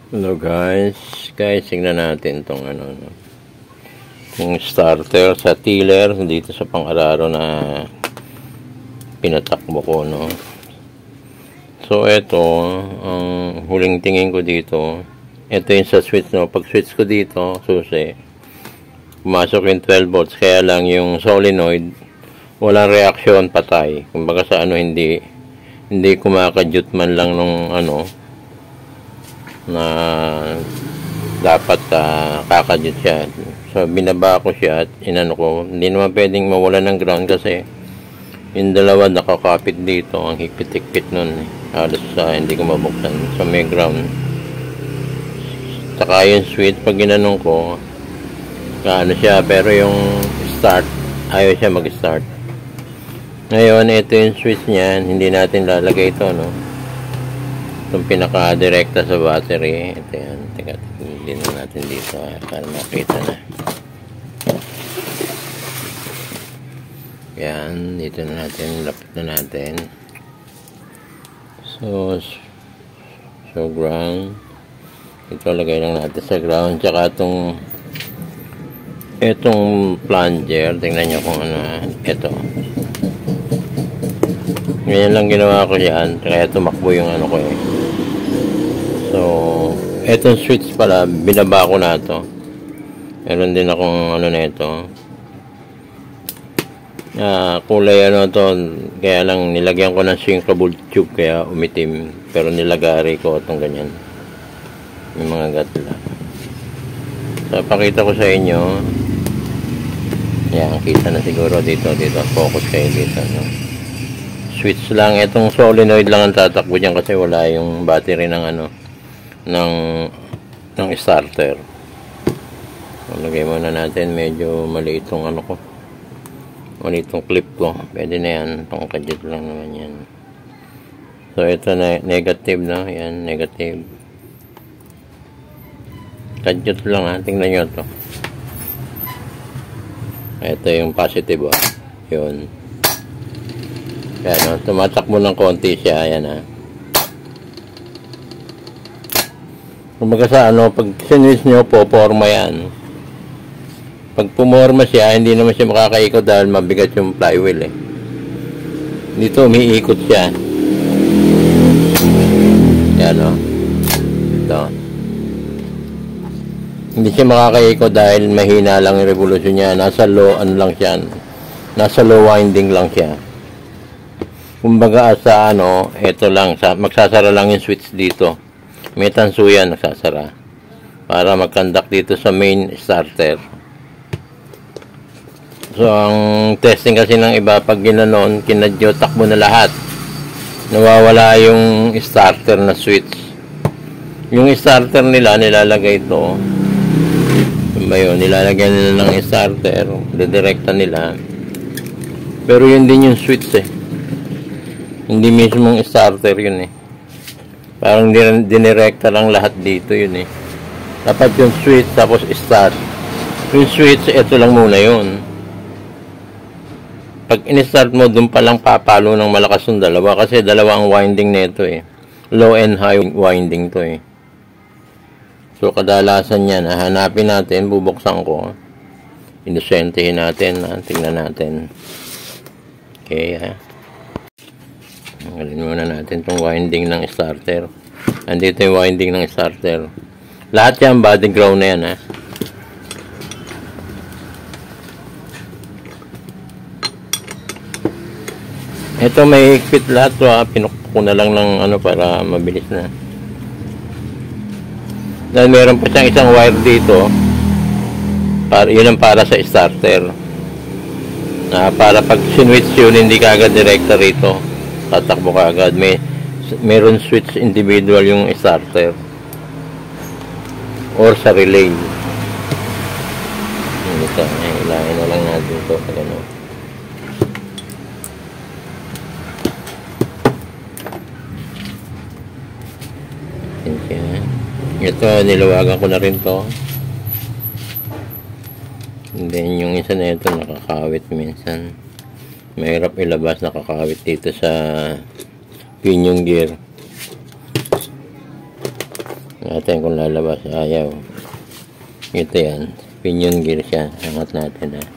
Hello guys, tingnan natin tong yung starter sa tiller dito sa pang-araro na pinatakbo ko, no. So ito, ang huling tingin ko dito, ito yung sa switch, no. Pag switch ko dito, susi, pumasok yung 12 volts, kaya lang yung solenoid walang reaksyon, patay. Kumbaga sa hindi kumakadyut man lang nung na dapat kakadyut siya. So binaba ko siya at inano ko. Hindi naman pwedeng mawala ng ground kasi yung dalawa nakakapit dito, ang higpit-higpit nun, halos hindi ko mabuksan. So may ground. Saka yung switch, pag ginanong ko, siya, pero yung start, ayaw siya mag-start. Ngayon, ito yung switch niyan, hindi natin lalagay ito, no. Itong pinaka-direkta sa battery. Ito yan. Teka, hindi na natin dito para makita na. Yan. Dito na natin. Lapit na natin. So ground. Ito lagay lang natin sa ground. Tsaka itong plunger. Tingnan nyo kung ito. Ngayon lang ginawa ko yan. Kaya tumakbo yung ko eh. So, etong switch pala, binaba ko na ito. Meron din akong na ito. Kulay to, kaya lang nilagyan ko ng sinkable tube kaya umitim. Pero nilagari ko itong ganyan. Yung mga gatla. So, pakita ko sa inyo. Yan, kita na siguro dito. Focus kayo dito, no? Switch lang. Itong solenoid lang ang tatakbo dyan kasi wala yung battery ng ng starter. So, lagay muna natin. Medyo maliit tong ko. Maliit tong clip ko. Pwede na yan. Itong kadyut lang naman yan. So, ito na negative, no? Yan, negative. Kadyut lang, tingnan nyo to. Ito yung positive, yun. Yan, tumatakbo ng konti siya. Ayan, Kumbaga sa pag sinwitch nyo po, forma yan. Pag pumorma siya, hindi naman siya makakaikot dahil mabigat yung flywheel eh. Dito, umiikot siya. Yan, Ito. Hindi siya makakaikot dahil mahina lang yung revolution niya. Nasa low, lang siya. Nasa low winding lang siya. Kumbaga sa ito lang, magsasara lang yung switch dito. May tanso yan, nagsasara. Para mag-conduct dito sa main starter. So, ang testing kasi ng iba, pag ginanon, kinadyo, takbo na lahat. Nawawala yung starter na switch. Yung starter nila, nilalagay ito. Nilalagyan nila ng starter. Didirekta nila. Pero yun din yung switch eh. Hindi mismong starter yun eh. Parang dinirekta lang lahat dito yun eh. Dapat yung switch tapos start. Yung switch, ito lang muna yun. Pag in-start mo, dun palang papalo ng malakas yung dalawa. Kasi dalawa ang winding nito eh. Low and high winding to eh. So kadalasan yan, hanapin natin, bubuksan ko. Inusentehin natin, tingnan natin. Okay, Tanggalin muna natin itong winding ng starter. Andito yung winding ng starter. Lahat yan, body ground na yan, Ito may higpit lahat to, pinukpok ko na lang ng para mabilis na. Dahil meron pa siyang isang wire dito. Yun ang para sa starter. Para pag sinwitch yun, hindi ka agad direkta rito. Tatakbo ka agad. Meron switch individual yung starter or sa relay. Ito, ilahin na lang natin ito pag ito, nilawagan ko na rin to. And then yung isa na ito nakakawit minsan. Mahirap ilabas, nakakawit dito sa pinion gear. Natin kung lalabas. Ayaw. Ito yan. Pinion gear siya. Angat natin ha.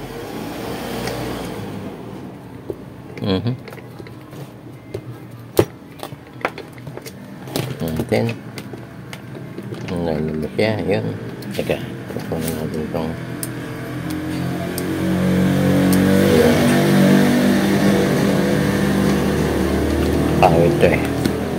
Natin. Lalabas siya. Yun. Teka. Tupunan natin itong pangit ito eh.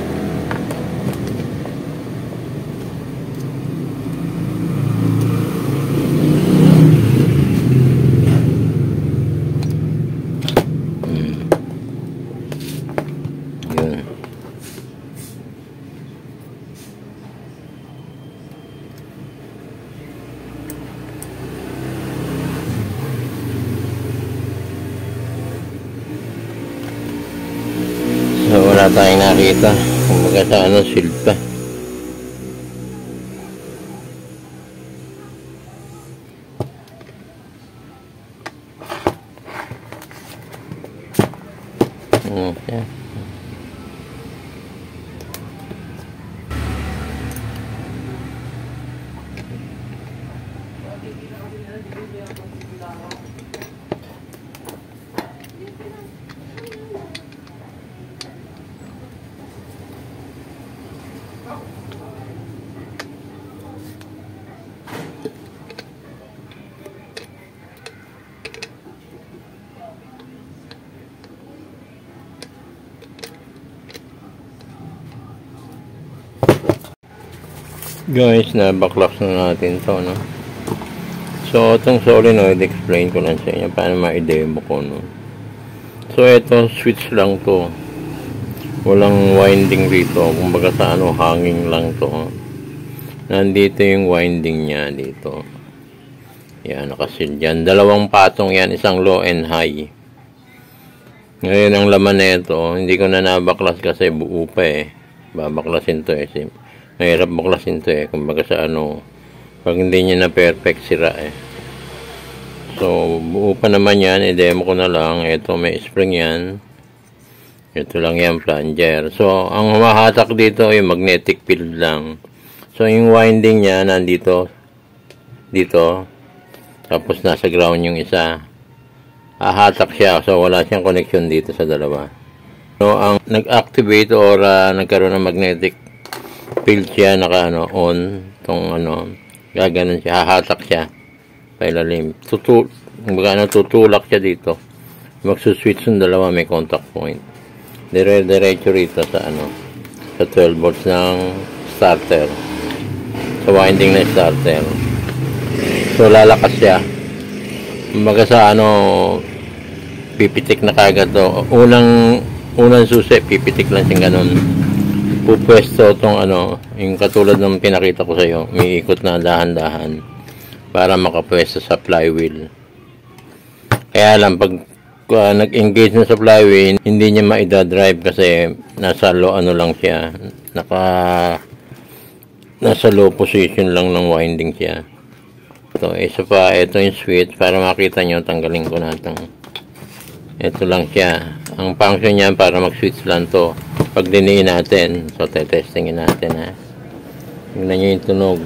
Yun. So, wala tayong nakita. Kumbaga sa ano, shield pa. Okay. Guys, na backlocks na natin to, no? So, itong solenoid, explain ko lang sa inyo paano ma-demo ko, no? So, ito, switch lang to. Walang winding rito. Kumbaga sa ano, hanging lang to. Nandito yung winding niya dito. Yan, nakasil dyan. Dalawang patong yan, isang low and high. Ngayon, ang laman na ito, hindi ko na nabaklas kasi buo pa eh. Babaklasin to eh. Mahirap baklasin to eh. Kumbaga sa ano, pag hindi niya na perfect sira eh. So, buo pa naman yan. I-demo ko na lang. Ito, may spring yan. Ito lang yan, plunger. So, ang humahatak dito, yung magnetic field lang. So, yung winding niya, nandito. Dito. Tapos, nasa ground yung isa. Hahatak siya. So, wala siyang connection dito sa dalawa. So, ang nag-activate or nagkaroon ng magnetic field siya, on, tong gaganon siya, hahatak siya, pailalim, tutulak siya dito, magsuswitch yung dalawa, may contact point, diretso rito sa sa 12 volts ng starter, sa winding na starter. So, lalakas siya, kumbaga sa pipitik na kagad to, unang susi, pipitik lang siyang ganon. Pupwesto itong yung katulad ng pinakita ko sa iyo, umiikot na dahan-dahan para makapwesto sa flywheel. Kaya lang pag nag-engage na sa flywheel, hindi niya maida-drive kasi nasa low lang siya. Nasa low position lang ng winding siya. So, isa pa, ito yung switch para makita nyo, tanggalin ko na itong ito lang siya. Ang function niya para mag-switch lang to. Pag diniin natin, so testingin natin ha. Tingnan nyo yung tunog.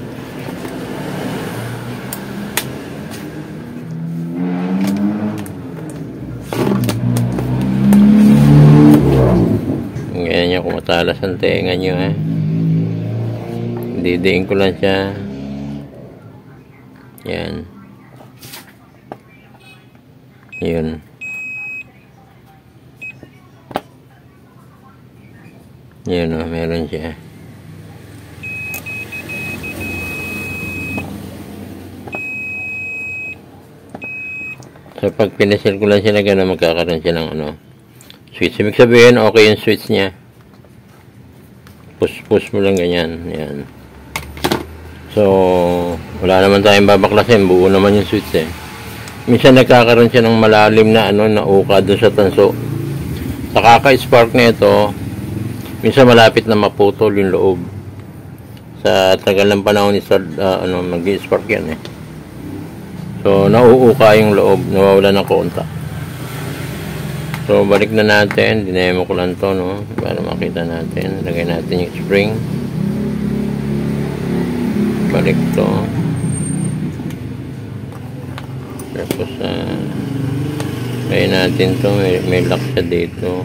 Ganyan nyo kumatalas ang tenga nyo ha. Didiin ko lang siya. Yan. Yun. Yan o, meron siya. So, pag pinasil ko lang siya na gano'n, magkakaroon siya ng switch. Ibig sabihin, okay yung switch niya. Push mo lang ganyan. Yan. So, wala naman tayong babaklasin. Buo naman yung switch eh. Minsan nagkakaroon siya ng malalim na na uka doon sa tanso. Sa kaka-spark na ito, minsan malapit na maputol yung loob. Sa tagal ng panahon mag-spark yan eh. So, nauuka yung loob, nawawala ng kontak. So, balik na natin. Dinemo ko lang to, no? Para makita natin. Lagay natin yung spring. balik to. Tapos kaya natin to, may lock siya dito.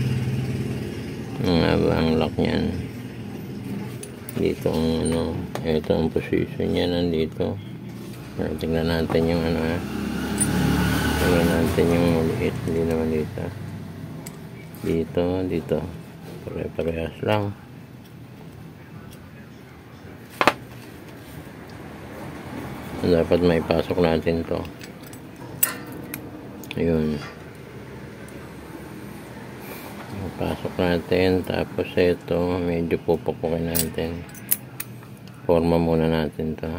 Ang lock niyan dito, ang ano, ito ang position niya nandito. Tingnan natin yung ano, tingnan natin yung maliit, hindi naman dito pare-parehas lang. Dapat may pasok natin to. Ayun, pasok natin. Tapos ito medyo pupukukin natin, forma muna natin to,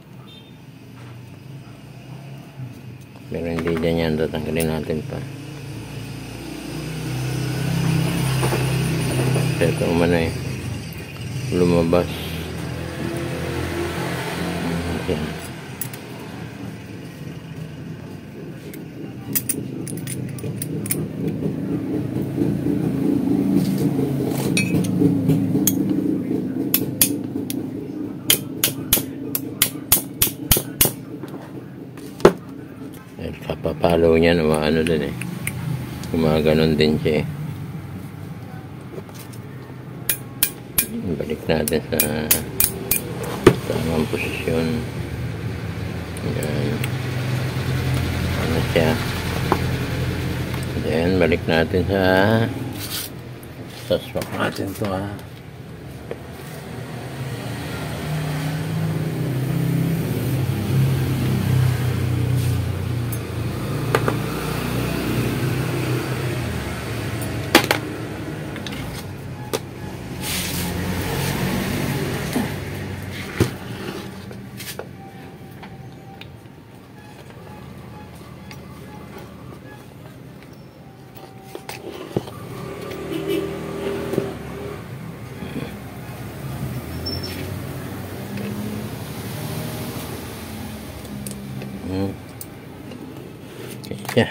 pero hindi dyan yan, tatanggalin natin pa. Ito umano lumabas. Okay. Kapapalo niya, ano din gumaganon din siya. Balik natin sa tamang posisyon. Yan, ano siya. Then balik natin sa swap natin to, Okay.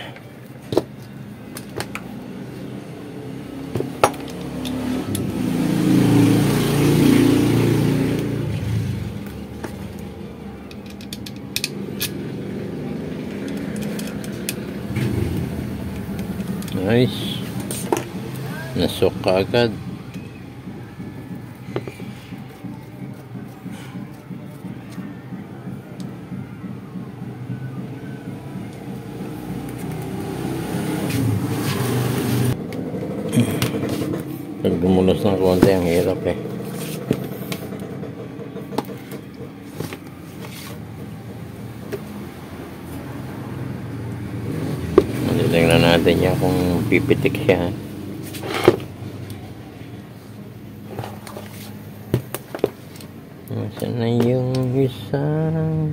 Nice. Nasok ka agad. Pag gumulos ng konti, ang hirap Tingnan natin yan kung pipitik siya. Nasaan na yung isang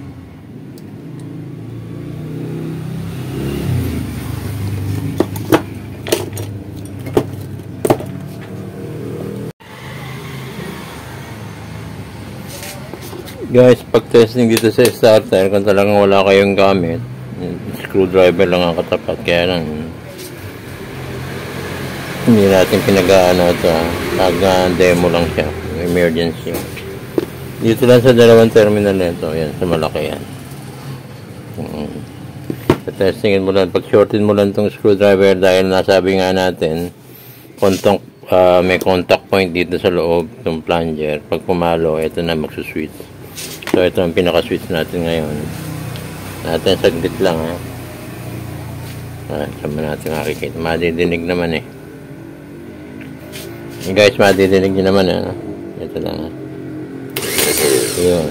guys, pag testing dito sa starter, kung talagang wala kayong gamit, screwdriver lang ang katapat, kaya lang hindi natin pinag-aano ito, demo lang siya, emergency. Dito lang sa dalawang terminal nito, yan, sa malaki yan. Sa testingin mo lang, pag shortin mo lang itong screwdriver, dahil nasabi nga natin may contact point dito sa loob ng plunger. Pag pumalo, ito na magsuswitch. So ito ang pinaka-switch natin ngayon. Natin saglit lang sama natin makikita. Madidinig naman guys, madidinig nyo naman ito lang yun.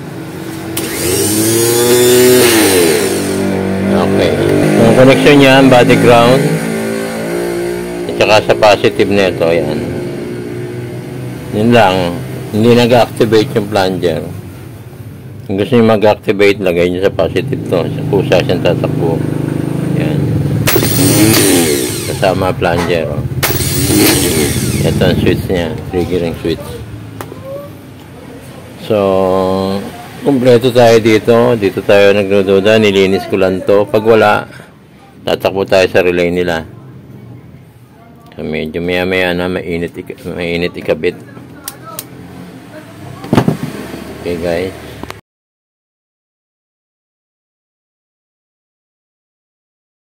Okay, yung connection niya, body ground at saka sa positive nito, yan. Yun lang, hindi nag-activate yung plunger. Kung gusto nyo mag-activate, lagay nyo sa positive to. Sa pusa siyang tatakbo. Yan. Kasama plunger. Ito ang switch niya. Triggering switch. So, kumpleto tayo dito. Dito tayo nagdududa. Nilinis ko lang to. Pag wala, tatakbo tayo sa relay nila. So, medyo maya-maya na mainit ikabit. Okay guys.